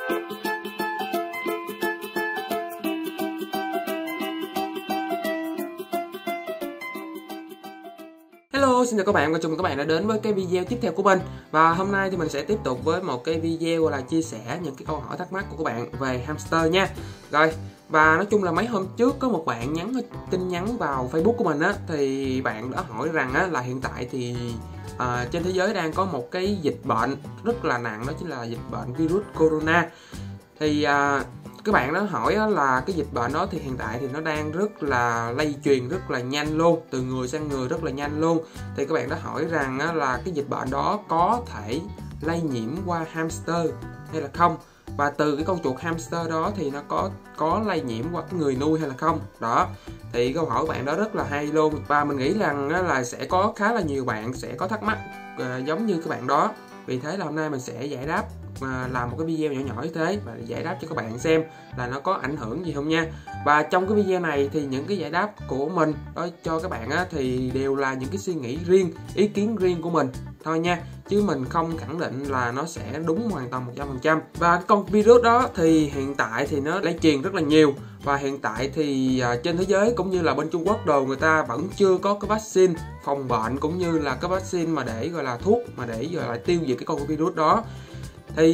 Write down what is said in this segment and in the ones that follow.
Hello, xin chào các bạn và chào mừng các bạn đã đến với cái video tiếp theo của mình. Và hôm nay thì mình sẽ tiếp tục với một cái video là chia sẻ những cái câu hỏi thắc mắc của các bạn về hamster nha. Rồi, và nói chung là mấy hôm trước có một bạn nhắn tin nhắn vào Facebook của mình á, thì bạn đã hỏi rằng á là hiện tại thì trên thế giới đang có một cái dịch bệnh rất là nặng, đó chính là dịch bệnh virus corona. Thì các bạn đó hỏi là cái dịch bệnh đó thì hiện tại thì nó đang rất là lây truyền rất là nhanh luôn, từ người sang người rất là nhanh luôn. Thì các bạn đó hỏi rằng là cái dịch bệnh đó có thể lây nhiễm qua hamster hay là không, và từ cái con chuột hamster đó thì nó có lây nhiễm qua cái người nuôi hay là không. Đó thì câu hỏi của bạn đó rất là hay luôn, và mình nghĩ rằng là sẽ có khá là nhiều bạn sẽ có thắc mắc giống như các bạn đó. Vì thế là hôm nay mình sẽ giải đáp, làm một cái video nhỏ nhỏ như thế và giải đáp cho các bạn xem là nó có ảnh hưởng gì không nha. Và trong cái video này thì những cái giải đáp của mình đó cho các bạn thì đều là những cái suy nghĩ riêng, ý kiến riêng của mình thôi nha, chứ mình không khẳng định là nó sẽ đúng hoàn toàn 100%. Và cái con virus đó thì hiện tại thì nó lây truyền rất là nhiều, và hiện tại thì trên thế giới cũng như là bên Trung Quốc đồ, người ta vẫn chưa có cái vaccine phòng bệnh cũng như là cái vaccine mà để gọi là thuốc mà để gọi là tiêu diệt cái con virus đó. Thì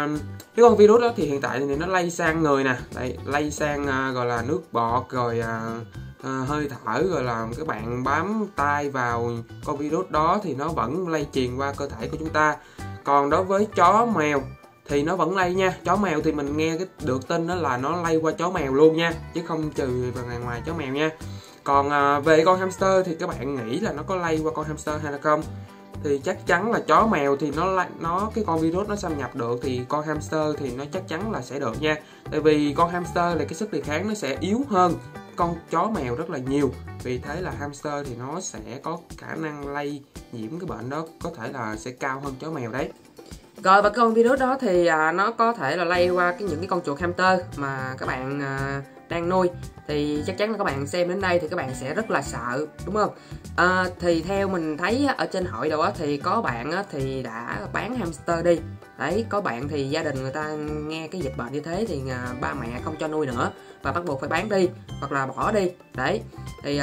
cái con virus đó thì hiện tại thì nó lây sang người nè, lây sang gọi là nước bọt, rồi hơi thở, rồi là các bạn bám tay vào con virus đó thì nó vẫn lây truyền qua cơ thể của chúng ta. Còn đối với chó mèo thì nó vẫn lây nha. Chó mèo thì mình nghe được tin đó là nó lây qua chó mèo luôn nha, chứ không trừ vào ngoài chó mèo nha. Còn về con hamster thì các bạn nghĩ là nó có lây qua con hamster hay là không? Thì chắc chắn là chó mèo thì nó cái con virus nó xâm nhập được, thì con hamster thì nó chắc chắn là sẽ được nha. Tại vì con hamster là cái sức đề kháng nó sẽ yếu hơn con chó mèo rất là nhiều. Vì thế là hamster thì nó sẽ có khả năng lây nhiễm cái bệnh đó có thể là sẽ cao hơn chó mèo đấy. Rồi, và cái con virus đó thì nó có thể là lây qua những cái con chuột hamster mà các bạn đang nuôi. Thì chắc chắn là các bạn xem đến đây thì các bạn sẽ rất là sợ, đúng không? Thì theo mình thấy ở trên hội đồ thì có bạn thì đã bán hamster đi. Đấy, có bạn thì gia đình người ta nghe cái dịch bệnh như thế thì ba mẹ không cho nuôi nữa và bắt buộc phải bán đi hoặc là bỏ đi. Đấy, thì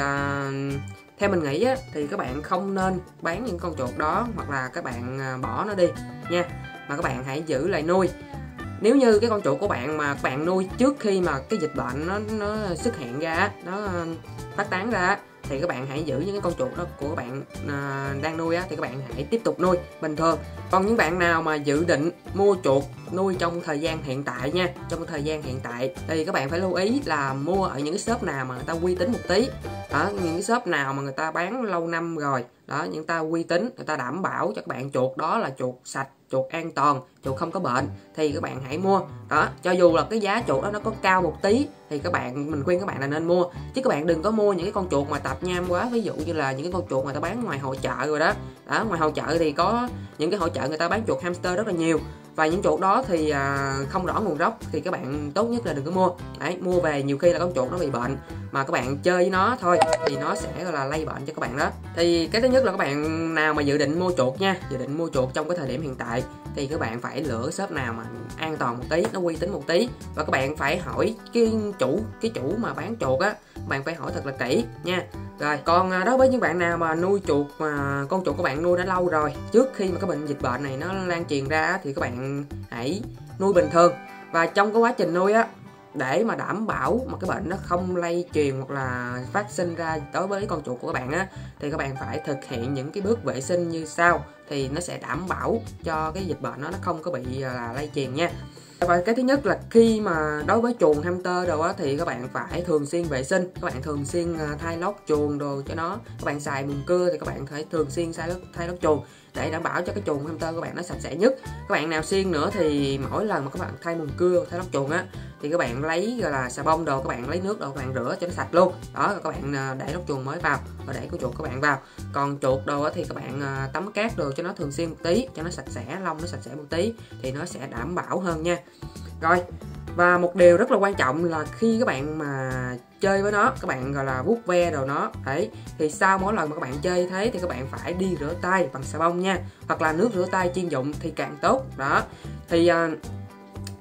theo mình nghĩ thì các bạn không nên bán những con chuột đó hoặc là các bạn bỏ nó đi nha, mà các bạn hãy giữ lại nuôi. Nếu như cái con chuột của bạn mà các bạn nuôi trước khi mà cái dịch bệnh nó xuất hiện ra, nó phát tán ra, thì các bạn hãy giữ những cái con chuột đó của các bạn đang nuôi thì các bạn hãy tiếp tục nuôi bình thường. Còn những bạn nào mà dự định mua chuột nuôi trong thời gian hiện tại nha, trong thời gian hiện tại thì các bạn phải lưu ý là mua ở những cái shop nào mà người ta uy tín một tí. Ở những cái shop nào mà người ta bán lâu năm rồi đó, những ta uy tín, người ta đảm bảo cho các bạn chuột đó là chuột sạch, chuột an toàn, chuột không có bệnh thì các bạn hãy mua. Đó, cho dù là cái giá chuột đó nó có cao một tí thì mình khuyên các bạn là nên mua, chứ các bạn đừng có mua những cái con chuột mà tạp nham quá. Ví dụ như là những cái con chuột mà ta bán ngoài hội chợ rồi đó. Đó, ngoài hội chợ thì có những cái hội chợ người ta bán chuột hamster rất là nhiều, và những chuột đó thì không rõ nguồn gốc thì các bạn tốt nhất là đừng có mua. Đấy, mua về nhiều khi là con chuột nó bị bệnh mà các bạn chơi với nó thôi thì nó sẽ là lây bệnh cho các bạn đó. Thì cái thứ nhất là các bạn nào mà dự định mua chuột nha, dự định mua chuột trong cái thời điểm hiện tại thì các bạn phải lựa shop nào mà an toàn một tí, nó uy tín một tí, và các bạn phải hỏi cái chủ mà bán chuột các bạn phải hỏi thật là kỹ nha. Rồi, còn đối với những bạn nào mà nuôi chuột mà con chuột của bạn nuôi đã lâu rồi, trước khi mà cái dịch bệnh này nó lan truyền ra thì các bạn hãy nuôi bình thường. Và trong cái quá trình nuôi để mà đảm bảo mà cái bệnh nó không lây truyền hoặc là phát sinh ra đối với con chuột của các bạn thì các bạn phải thực hiện những cái bước vệ sinh như sau, thì nó sẽ đảm bảo cho cái dịch bệnh nó không có bị lây truyền nha. Và cái thứ nhất là khi mà đối với chuồng hamster đồ thì các bạn phải thường xuyên vệ sinh, các bạn thường xuyên thay lót chuồng đồ cho nó. Các bạn xài mùn cưa thì các bạn phải thường xuyên thay lót chuồng để đảm bảo cho cái chuồng hamster của bạn nó sạch sẽ nhất. Các bạn nào xiên nữa thì mỗi lần mà các bạn thay mùn cưa, thay lót chuồng thì các bạn lấy gọi là xà bông đồ, các bạn lấy nước đồ các bạn rửa cho nó sạch luôn. Đó, rồi các bạn để lót chuồng mới vào và để con chuột các bạn vào. Còn chuột đồ thì các bạn tắm cát đồ cho nó thường xuyên một tí, cho nó sạch sẽ, lông nó sạch sẽ một tí thì nó sẽ đảm bảo hơn nha. Rồi, và một điều rất là quan trọng là khi các bạn mà chơi với nó, các bạn gọi là vuốt ve đồ nó đấy, thì sau mỗi lần mà các bạn chơi thế thì các bạn phải đi rửa tay bằng xà bông nha, hoặc là nước rửa tay chuyên dụng thì càng tốt. Đó thì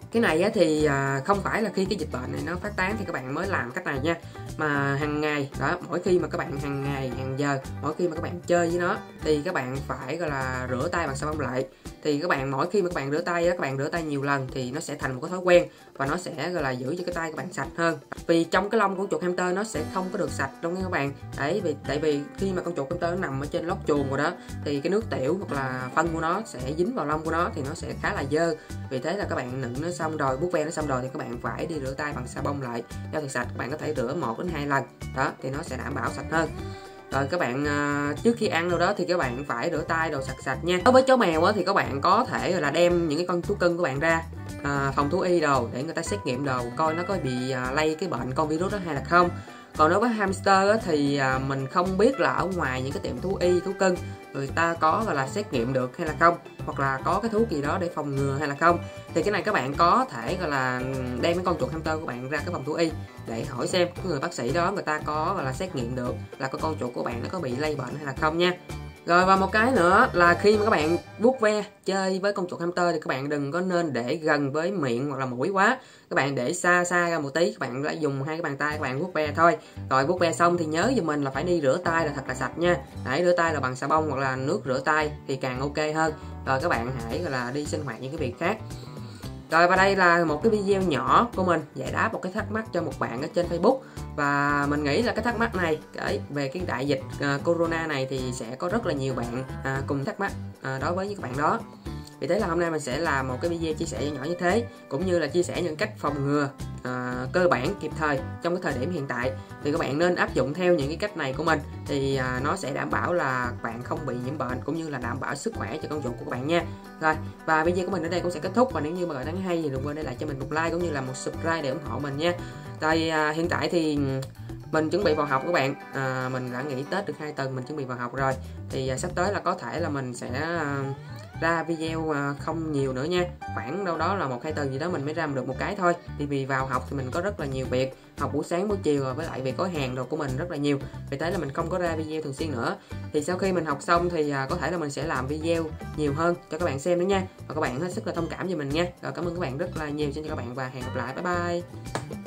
Cái này á, thì không phải là khi cái dịch bệnh này nó phát tán thì các bạn mới làm cách này nha, mà hàng ngày đó, mỗi khi mà các bạn hàng ngày hàng giờ, mỗi khi mà các bạn chơi với nó thì các bạn phải gọi là rửa tay bằng xà bông lại. Thì các bạn mỗi khi mà các bạn rửa tay á, các bạn rửa tay nhiều lần thì nó sẽ thành một cái thói quen và nó sẽ gọi là giữ cho cái tay các bạn sạch hơn. Vì trong cái lông của con chuột hamster nó sẽ không có được sạch đâu nha các bạn. Đấy, tại vì khi mà con chuột hamster nó nằm ở trên lót chuồng rồi đó thì cái nước tiểu hoặc là phân của nó sẽ dính vào lông của nó thì nó sẽ khá là dơ. Vì thế là các bạn nựng nó xong rồi, vuốt ve nó xong rồi thì các bạn phải đi rửa tay bằng xà bông lại cho thật sạch. Các bạn có thể rửa 1 đến 2 lần đó thì nó sẽ đảm bảo sạch hơn. Rồi các bạn trước khi ăn đâu đó thì các bạn phải rửa tay đồ sạch nha. Đối với chó mèo á, thì các bạn có thể là đem những cái con thú cưng của bạn ra phòng thú y đồ để người ta xét nghiệm đồ coi nó có bị lây cái bệnh con virus đó hay là không. Còn đối với hamster á, thì mình không biết là ở ngoài những cái tiệm thú y thú cưng người ta có gọi là xét nghiệm được hay là không, hoặc là có cái thuốc gì đó để phòng ngừa hay là không. Thì cái này các bạn có thể gọi là đem cái con chuột hamster của bạn ra cái phòng thú y để hỏi xem cái người bác sĩ đó người ta có gọi là xét nghiệm được là con chuột của bạn nó có bị lây bệnh hay là không nha. Rồi và một cái nữa là khi mà các bạn vuốt ve chơi với con chuột hamster thì các bạn đừng có nên để gần với miệng hoặc là mũi quá. Các bạn để xa ra một tí, các bạn lại dùng 2 cái bàn tay các bạn vuốt ve thôi. Rồi vuốt ve xong thì nhớ giùm mình là phải đi rửa tay là thật là sạch nha. Để rửa tay là bằng xà bông hoặc là nước rửa tay thì càng ok hơn. Rồi các bạn hãy gọi là đi sinh hoạt những cái việc khác. Rồi và đây là một cái video nhỏ của mình giải đáp một cái thắc mắc cho một bạn ở trên Facebook. Và mình nghĩ là cái thắc mắc này về cái đại dịch Corona này thì sẽ có rất là nhiều bạn cùng thắc mắc đối với những bạn đó. Vì thế là hôm nay mình sẽ làm một cái video chia sẻ nhỏ như thế, cũng như là chia sẻ những cách phòng ngừa cơ bản kịp thời trong cái thời điểm hiện tại. Thì các bạn nên áp dụng theo những cái cách này của mình thì nó sẽ đảm bảo là bạn không bị nhiễm bệnh, cũng như là đảm bảo sức khỏe cho con chuột của các bạn nha. Rồi và video của mình ở đây cũng sẽ kết thúc, và nếu như mà các bạn thấy hay thì đừng quên để lại cho mình một like cũng như là một subscribe để ủng hộ mình nha. Rồi hiện tại thì mình chuẩn bị vào học các bạn, mình đã nghỉ Tết được 2 tuần, mình chuẩn bị vào học rồi. Thì sắp tới là có thể là mình sẽ ra video không nhiều nữa nha, khoảng đâu đó là 1-2 tuần gì đó mình mới ra được một cái thôi. Thì vì vào học thì mình có rất là nhiều việc, học buổi sáng buổi chiều, rồi với lại việc gói hàng đồ của mình rất là nhiều, vì thế là mình không có ra video thường xuyên nữa. Thì sau khi mình học xong thì có thể là mình sẽ làm video nhiều hơn cho các bạn xem nữa nha, và các bạn hết sức là thông cảm cho mình nha. Rồi cảm ơn các bạn rất là nhiều, xin chào các bạn và hẹn gặp lại, bye bye.